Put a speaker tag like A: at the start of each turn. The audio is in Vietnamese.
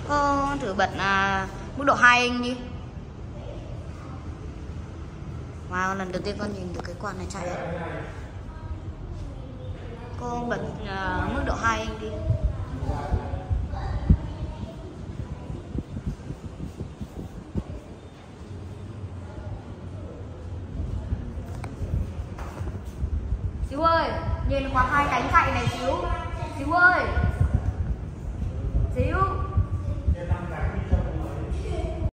A: Thử bật mức độ 2 inch đi. Wow, lần đầu tiên con nhìn được cái quạt này chạy ấy. Cô bật mức độ 2 inch đi. Xíu ơi, nhìn quạt 2 cánh chạy này Xíu. Xíu ơi. Xíu.